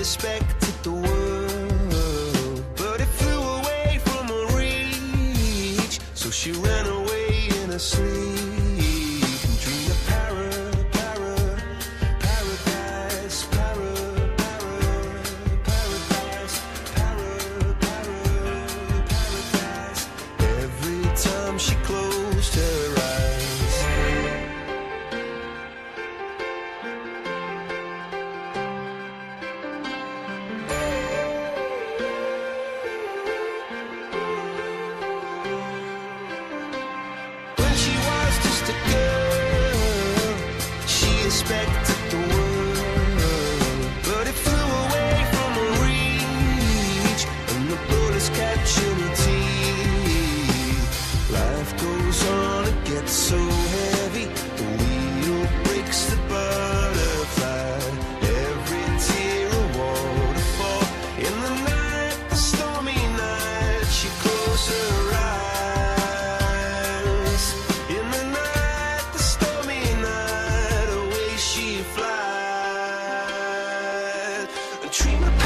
expected the world, but it flew away from her reach. So she ran away in her sleep and dreamed of paradise, paradise. Every time she closed her eyes. When she was just a girl, she expected the world, but it flew away from her reach, and the bullets catching her teeth. Life goes on, it gets so heavy, the wheel breaks the butterfly. Every tear a waterfall. In the night, the stormy night, she closed her eyes. In the night, the stormy night, away she flies. A dream of